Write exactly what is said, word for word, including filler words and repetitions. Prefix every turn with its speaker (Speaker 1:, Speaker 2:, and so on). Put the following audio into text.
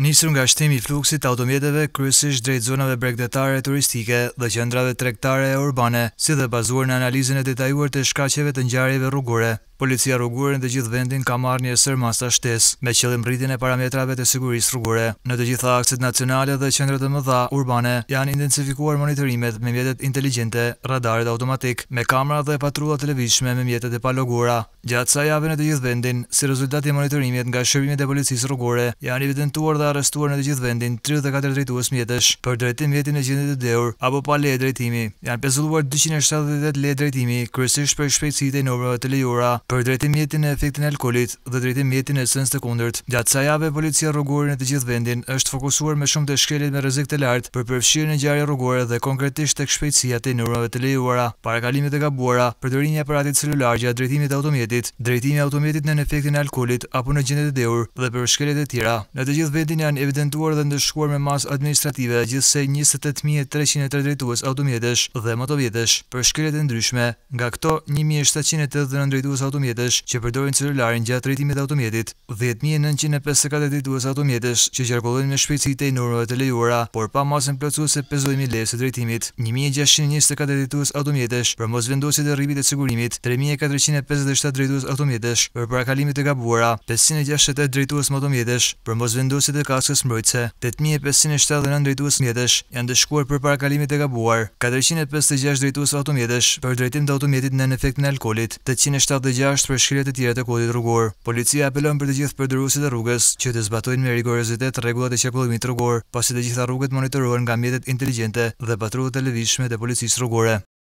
Speaker 1: Nisur nga shtimi i fluksit të automjeteve kryesisht drejt zonave bregdetare turistike dhe qendrave tregtare e urbane, si dhe bazuar në analizën e detajuar të shkaqeve të ngjarjeve rrugore. Policia rrugore në të gjithë vendin ka marrë një sër masa shtesë me qëllim rritjen e parametrave të sigurisë rrugore. Në të gjitha akset nacionale dhe qendrat e mëdha urbane janë intensifikuar monitorimet me mjetet inteligjente, radaret automatik, me kamera dhe patrulla të lëvizshme me mjetet e palogura. Gjatë kësaj jave në të gjithë vendin, si rezultat i monitorimit nga shërbimet e policisë rrugore, janë evidentuar dhe arrestuar në të gjithë vendin tridhjetë e katër drejtues mjetësh për drejtim mjetin e gjendit të dheur apo pa leje drejtimi. Janë pezulluar dyqind e shtatëdhjetë e tetë leje drejtimi, kryesisht për shpejtësitë e normave të lejuara, për drejtim mjetin e efektin e alkoolit dhe drejtim mjetin e sens të kundërt. Gjatë kësaj jave, policia rrugore në të gjithë vendin është fokusuar me shumë të shkeljet me rrezik të lartë për përfshirjen e ngjarjeve rrugore dhe konkretisht tek shpejtësia te normave të lejuara, parakalimet e gabuara, përdorimi i aparatit celular gjatë drejtimit të automjetit, drejtimi i automjetit në efektin e alkoolit apo në gjendje të dheur dhe për shkeljet e tjera. Në të gjithë vendin janë evidentuar dhe ndëshkuar me masë administrative gjithsej njëzet e tetë mijë e treqind e tre drejtues automjetesh dhe motovjetesh për shkeljet e ndryshme, nga këto një mijë e shtatëqind e tetëdhjetë e nëntë drejtues automjetesh që përdorin celularin gjatë drejtimit të automjetit, dhjetë mijë e nëntëqind e pesëdhjetë e katër drejtues automjetesh që qarkullojnë me shpejtësi te normave të lejuara, por pa masën plotësuese pezullimi i lejes së drejtimit. një mijë e gjashtëqind e njëzet e katër drejtues automjetesh për mosvendosjet e rripit të sigurimit, tre mijë e katërqind e pesëdhjetë e shtatë drejtues automjetesh për parakalimet e gabuara, pesëqind e gjashtëdhjetë e tetë drejtues motomjetesh për mosvendosjet e kaskës mbrojtëse, tetë mijë e pesëqind e shtatëdhjetë e nëntë drejtues mjetesh janë dëshkuar për parakalimet e gabuar, katërqind e pesëdhjetë e gjashtë drejtues automjetesh për drejtim të automjetit në efektin e alkoolit, tetëqind e shtatëdhjetë e gjashtë për shkeljet e tjera të kodit rrugor. Policia apelon për të gjithë përdorësit e rrugës që të zbatojnë me rigorozitet rregullat e qarkullimit rrugor, pasi të gjitha rrugët monitorohen nga mjetet inteligjente dhe patrullat e lëvizshme të policisë rrugore.